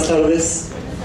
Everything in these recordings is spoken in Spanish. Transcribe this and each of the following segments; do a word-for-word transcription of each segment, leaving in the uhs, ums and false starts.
buenas tardes.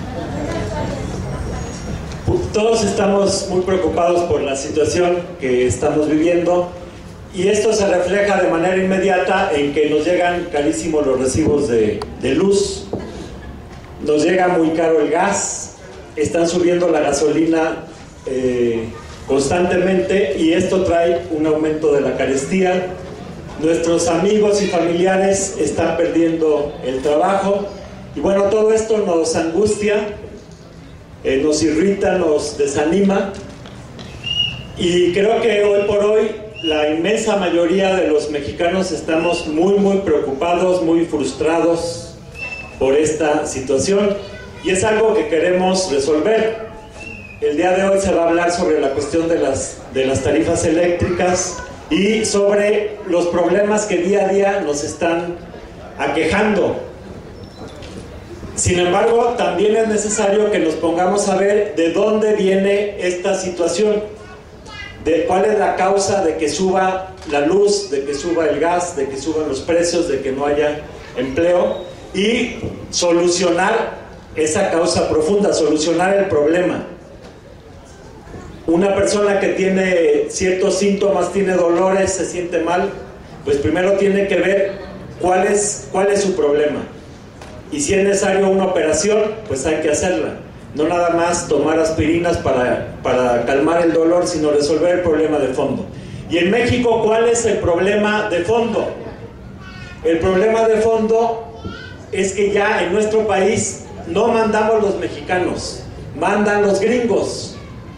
Todos estamos muy preocupados por la situación que estamos viviendo y esto se refleja de manera inmediata en que nos llegan carísimos los recibos de, de luz, nos llega muy caro el gas, están subiendo la gasolina eh, constantemente y esto trae un aumento de la carestía. Nuestros amigos y familiares están perdiendo el trabajo y bueno, todo esto nos angustia, eh, nos irrita, nos desanima y creo que hoy por hoy la inmensa mayoría de los mexicanos estamos muy muy preocupados, muy frustrados por esta situación y es algo que queremos resolver. El día de hoy se va a hablar sobre la cuestión de las, de las tarifas eléctricas y sobre los problemas que día a día nos están aquejando. Sin embargo, también es necesario que nos pongamos a ver de dónde viene esta situación, de cuál es la causa de que suba la luz, de que suba el gas, de que suban los precios, de que no haya empleo y solucionar esa causa profunda, solucionar el problema. Una persona que tiene ciertos síntomas, tiene dolores, se siente mal, pues primero tiene que ver cuál es, cuál es su problema. Y si es necesario una operación, pues hay que hacerla. No nada más tomar aspirinas para, para calmar el dolor, sino resolver el problema de fondo. Y en México, ¿cuál es el problema de fondo? El problema de fondo es que ya en nuestro país no mandamos los mexicanos, mandan los gringos.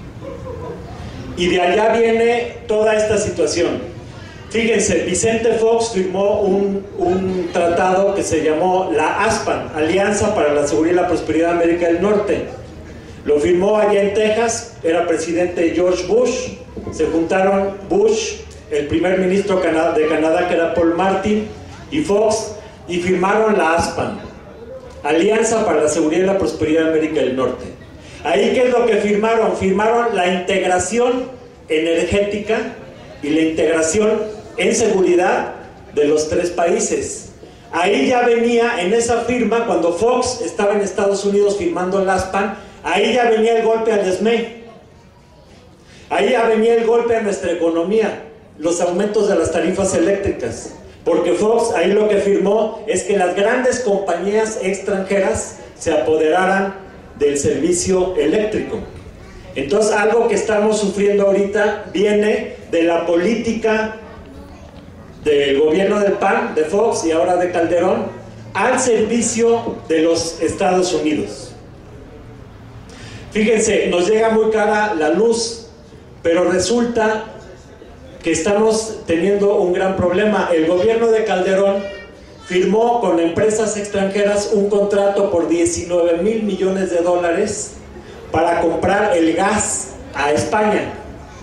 Y de allá viene toda esta situación. Fíjense, Vicente Fox firmó un, un tratado que se llamó la ASPAN, Alianza para la Seguridad y la Prosperidad de América del Norte. Lo firmó allá en Texas, era presidente George Bush, se juntaron Bush, el primer ministro de Canadá que era Paul Martin, y Fox, y firmaron la ASPAN, Alianza para la Seguridad y la Prosperidad de América del Norte. Ahí, ¿qué es lo que firmaron? Firmaron la integración energética y la integración en seguridad de los tres países. Ahí ya venía, en esa firma, cuando Fox estaba en Estados Unidos firmando el ASPAN, ahí ya venía el golpe al S M E. Ahí ya venía el golpe a nuestra economía, los aumentos de las tarifas eléctricas. Porque Fox ahí lo que firmó es que las grandes compañías extranjeras se apoderaran del servicio eléctrico. Entonces, algo que estamos sufriendo ahorita viene de la política del gobierno del P A N, de Fox y ahora de Calderón, al servicio de los Estados Unidos. Fíjense, nos llega muy cara la luz, pero resulta que estamos teniendo un gran problema. El gobierno de Calderón firmó con empresas extranjeras un contrato por diecinueve mil millones de dólares para comprar el gas a España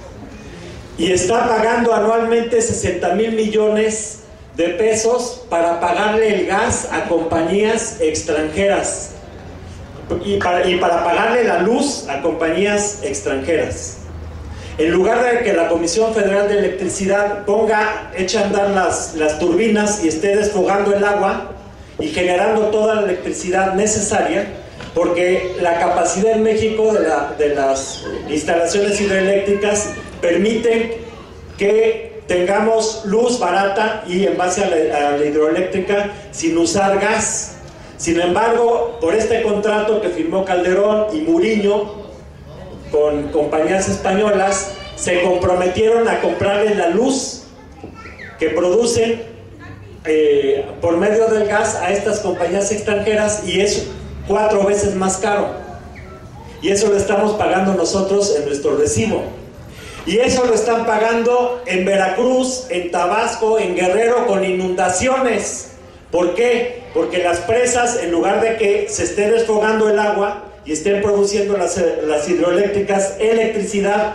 y está pagando anualmente sesenta mil millones de pesos para pagarle el gas a compañías extranjeras y para, y para pagarle la luz a compañías extranjeras. En lugar de que la Comisión Federal de Electricidad ponga, eche a andar las, las turbinas y esté desfogando el agua y generando toda la electricidad necesaria, porque la capacidad en México de, la, de las instalaciones hidroeléctricas permiten que tengamos luz barata y en base a la, a la hidroeléctrica sin usar gas. Sin embargo, por este contrato que firmó Calderón y Muriño con compañías españolas, se comprometieron a comprarle la luz que producen eh, por medio del gas a estas compañías extranjeras y es cuatro veces más caro. Y eso lo estamos pagando nosotros en nuestro recibo. Y eso lo están pagando en Veracruz, en Tabasco, en Guerrero con inundaciones. ¿Por qué? Porque las presas, en lugar de que se esté desfogando el agua y estén produciendo las, las hidroeléctricas electricidad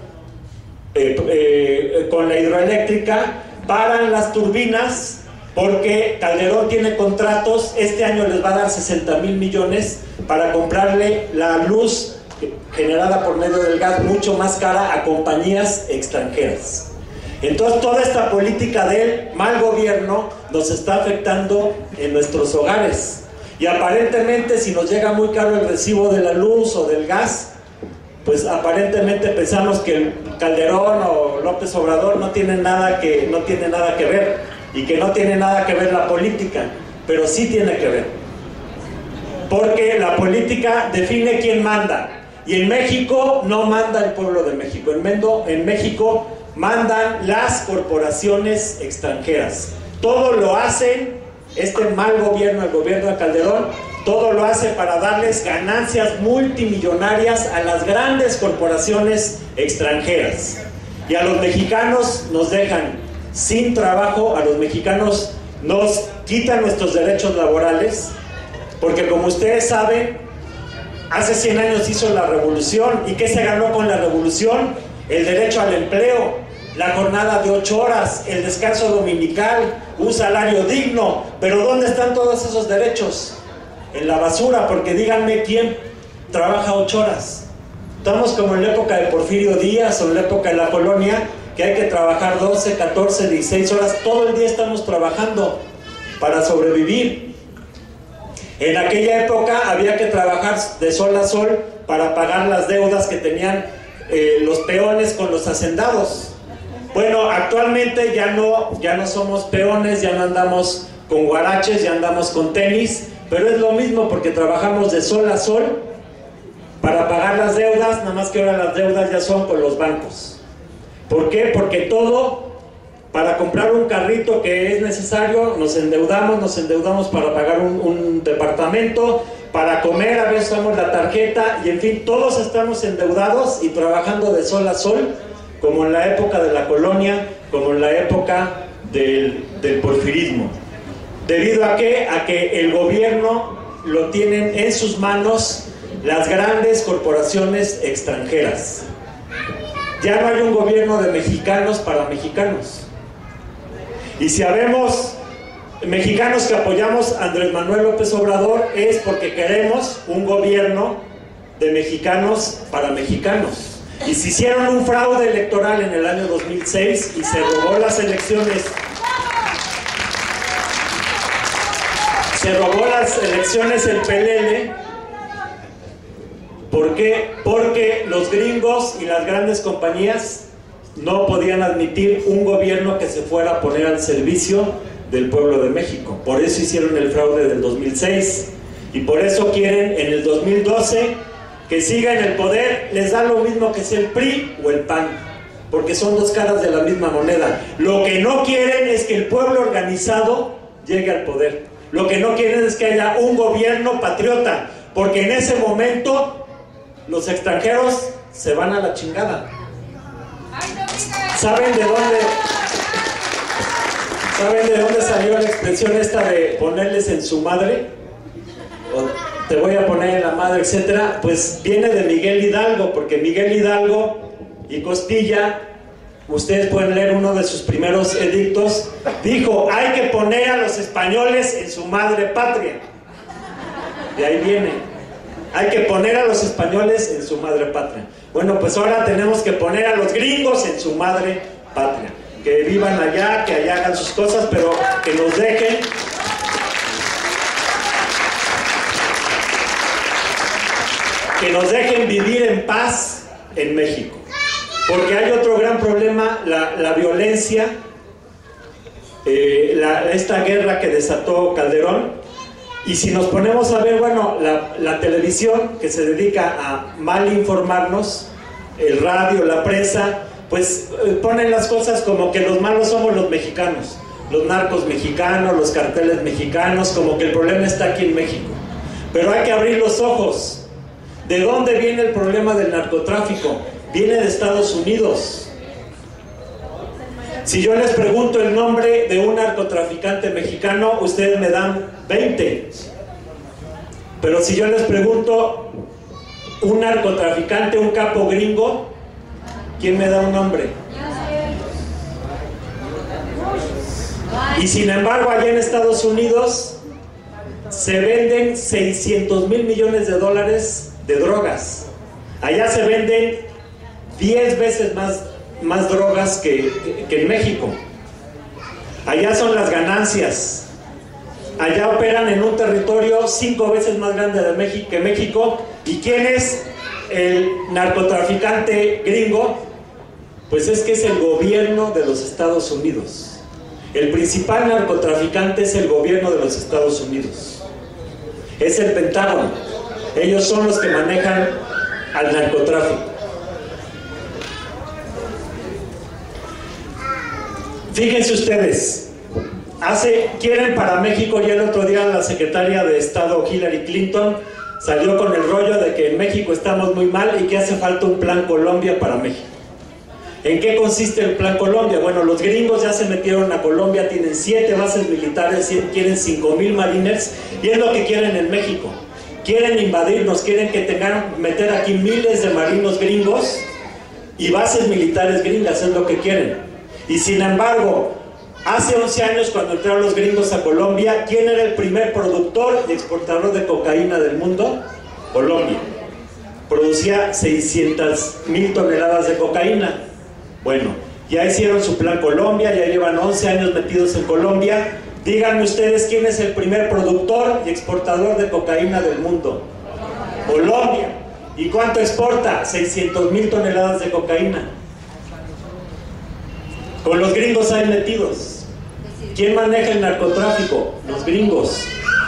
eh, eh, con la hidroeléctrica, paran las turbinas porque Calderón tiene contratos, este año les va a dar sesenta mil millones para comprarle la luz generada por medio del gas mucho más cara a compañías extranjeras. Entonces toda esta política del mal gobierno nos está afectando en nuestros hogares. Y Y aparentemente, si nos llega muy caro el recibo de la luz o del gas, pues aparentemente pensamos que Calderón o López Obrador no tienen nada que, no tiene nada que ver, y que no tiene nada que ver la política, pero sí tiene que ver, porque la política define quién manda, y en México no manda el pueblo de México, en, Mendo, en México mandan las corporaciones extranjeras. Todo lo hacen, este mal gobierno, el gobierno de Calderón, todo lo hace para darles ganancias multimillonarias a las grandes corporaciones extranjeras. Y a los mexicanos nos dejan sin trabajo, a los mexicanos nos quitan nuestros derechos laborales, porque como ustedes saben, hace cien años hizo la revolución. ¿Y qué se ganó con la revolución? El derecho al empleo, la jornada de ocho horas, el descanso dominical, un salario digno. Pero ¿dónde están todos esos derechos? En la basura, porque díganme quién trabaja ocho horas. Estamos como en la época de Porfirio Díaz o en la época de la colonia, que hay que trabajar doce, catorce, dieciséis horas, todo el día estamos trabajando para sobrevivir. En aquella época había que trabajar de sol a sol para pagar las deudas que tenían eh, los peones con los hacendados. Bueno, actualmente ya no, ya no somos peones, ya no andamos con guaraches, ya andamos con tenis, pero es lo mismo porque trabajamos de sol a sol para pagar las deudas, nada más que ahora las deudas ya son con los bancos. ¿Por qué? Porque todo, para comprar un carrito que es necesario, nos endeudamos, nos endeudamos para pagar un, un departamento, para comer, a veces usamos la tarjeta, y en fin, todos estamos endeudados y trabajando de sol a sol, como en la época de la colonia, como en la época del, del porfirismo. ¿Debido a qué? A que el gobierno lo tienen en sus manos las grandes corporaciones extranjeras. Ya no hay un gobierno de mexicanos para mexicanos. Y si habemos mexicanos que apoyamos a Andrés Manuel López Obrador, es porque queremos un gobierno de mexicanos para mexicanos. Y si hicieron un fraude electoral en el año dos mil seis y se robó las elecciones, se robó las elecciones el P L L, ¿por qué? Porque los gringos y las grandes compañías no podían admitir un gobierno que se fuera a poner al servicio del pueblo de México. Por eso hicieron el fraude del dos mil seis, y por eso quieren en el dos mil doce que siga en el poder. Les da lo mismo que sea el P R I o el P A N, porque son dos caras de la misma moneda. Lo que no quieren es que el pueblo organizado llegue al poder. Lo que no quieren es que haya un gobierno patriota, porque en ese momento los extranjeros se van a la chingada. ¿Saben de dónde? ¿Saben de dónde salió la expresión esta de ponerles en su madre? O te voy a poner en la madre, etcétera. Pues viene de Miguel Hidalgo, porque Miguel Hidalgo y Costilla, ustedes pueden leer uno de sus primeros edictos, dijo: hay que poner a los españoles en su madre patria. De ahí viene, hay que poner a los españoles en su madre patria. Bueno, pues ahora tenemos que poner a los gringos en su madre patria. Que vivan allá, que allá hagan sus cosas, pero que nos dejen que nos dejen vivir en paz en México. Porque hay otro gran problema, la, la violencia, eh, la, esta guerra que desató Calderón. Y si nos ponemos a ver, bueno, la, la televisión, que se dedica a mal informarnos, el radio, la prensa, pues eh, ponen las cosas como que los malos somos los mexicanos, los narcos mexicanos, los carteles mexicanos, como que el problema está aquí en México. Pero hay que abrir los ojos. ¿De dónde viene el problema del narcotráfico? Viene de Estados Unidos. Si yo les pregunto el nombre de un narcotraficante mexicano, ustedes me dan veinte. Pero si yo les pregunto un narcotraficante, un capo gringo, ¿quién me da un nombre? Y sin embargo, allá en Estados Unidos se venden seiscientos mil millones de dólares de drogas. Allá se venden diez veces más, más drogas que, que en México. Allá son las ganancias. allá operan en un territorio cinco veces más grande de México, que México. ¿Y quién es el narcotraficante gringo? Pues es que es el gobierno de los Estados Unidos. El principal narcotraficante es el gobierno de los Estados Unidos. Es el Pentágono. Ellos son los que manejan al narcotráfico. Fíjense ustedes, hace, quieren para México, y el otro día la secretaria de Estado Hillary Clinton salió con el rollo de que en México estamos muy mal y que hace falta un plan Colombia para México. ¿En qué consiste el plan Colombia? Bueno, los gringos ya se metieron a Colombia, tienen siete bases militares, quieren cinco mil mariners, y es lo que quieren en México. Quieren invadirnos, quieren que tengan, meter aquí miles de marinos gringos y bases militares gringas, es lo que quieren. Y sin embargo, hace once años, cuando entraron los gringos a Colombia, ¿quién era el primer productor y exportador de cocaína del mundo? Colombia. Producía seiscientas mil toneladas de cocaína. Bueno, ya hicieron su plan Colombia, ya llevan once años metidos en Colombia. Díganme ustedes quién es el primer productor y exportador de cocaína del mundo. Colombia. ¿Y cuánto exporta? seiscientas mil toneladas de cocaína. Con los gringos ahí metidos. ¿Quién maneja el narcotráfico? Los gringos.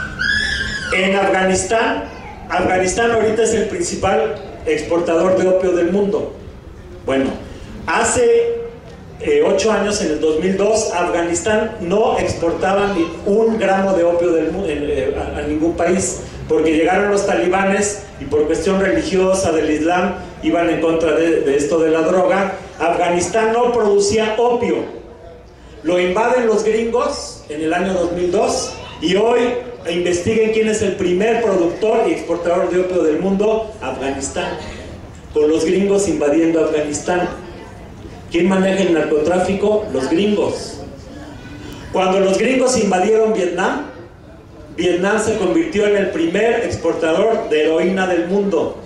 En Afganistán, Afganistán ahorita es el principal exportador de opio del mundo. Bueno, hace eh, ocho años, en el dos mil dos, Afganistán no exportaba ni un gramo de opio del, eh, a, a ningún país, porque llegaron los talibanes y por cuestión religiosa del Islam iban en contra de, de esto de la droga. Afganistán no producía opio. Lo invaden los gringos en el año dos mil dos y hoy investiguen quién es el primer productor y exportador de opio del mundo. Afganistán, con los gringos invadiendo Afganistán. ¿Quién maneja el narcotráfico? Los gringos. Cuando los gringos invadieron Vietnam, Vietnam se convirtió en el primer exportador de heroína del mundo.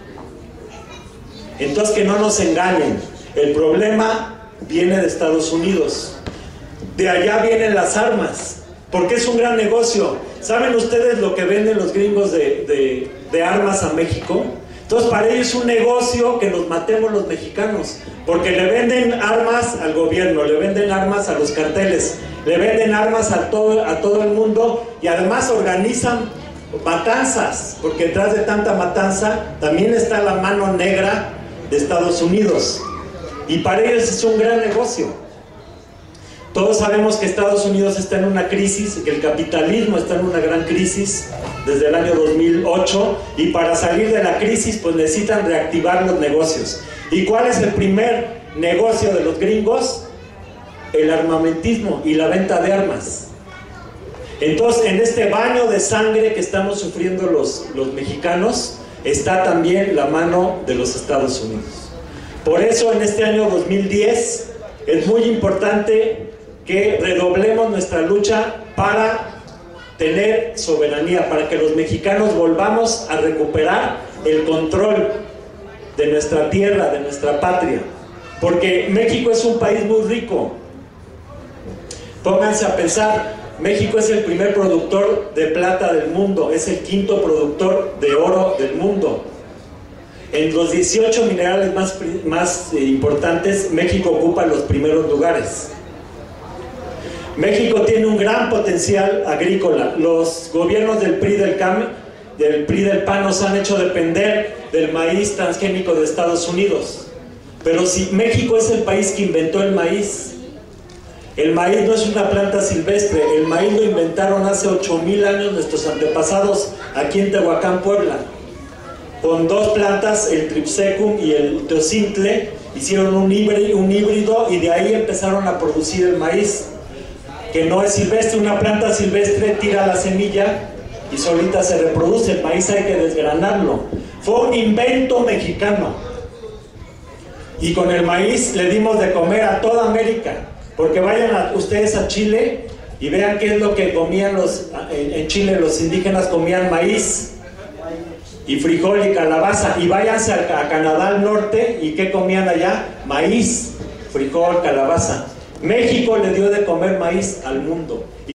Entonces, que no nos engañen, el problema viene de Estados Unidos. De allá vienen las armas, porque es un gran negocio. ¿Saben ustedes lo que venden los gringos de, de, de armas a México? Entonces, para ellos es un negocio que nos matemos los mexicanos, porque le venden armas al gobierno, le venden armas a los carteles, le venden armas a todo, a todo el mundo, y además organizan matanzas, porque detrás de tanta matanza también está la mano negra de Estados Unidos, y para ellos es un gran negocio. Todos sabemos que Estados Unidos está en una crisis, que el capitalismo está en una gran crisis desde el año dos mil ocho, y para salir de la crisis pues necesitan reactivar los negocios. ¿Y cuál es el primer negocio de los gringos? El armamentismo y la venta de armas. Entonces, en este baño de sangre que estamos sufriendo los, los mexicanos, está también la mano de los Estados Unidos. Por eso, en este año dos mil diez, es muy importante que redoblemos nuestra lucha para tener soberanía, para que los mexicanos volvamos a recuperar el control de nuestra tierra, de nuestra patria. Porque México es un país muy rico. Pónganse a pensar, México es el primer productor de plata del mundo, es el quinto productor de oro del mundo. En los dieciocho minerales más, más eh, importantes, México ocupa los primeros lugares. México tiene un gran potencial agrícola. Los gobiernos del P R I del C A M, del P R I del P A N nos han hecho depender del maíz transgénico de Estados Unidos. Pero si México es el país que inventó el maíz, el maíz no es una planta silvestre, el maíz lo inventaron hace ocho mil años nuestros antepasados aquí en Tehuacán, Puebla. Con dos plantas, el Tripsecum y el Teocintle, hicieron un híbrido, un híbrido y de ahí empezaron a producir el maíz, que no es silvestre. Una planta silvestre tira la semilla y solita se reproduce. El maíz hay que desgranarlo. Fue un invento mexicano. Y con el maíz le dimos de comer a toda América. Porque vayan a, ustedes a Chile y vean qué es lo que comían los... En, en Chile los indígenas comían maíz y frijol y calabaza. Y váyanse a, a Canadá al norte y ¿qué comían allá? Maíz, frijol, calabaza. México le dio de comer maíz al mundo.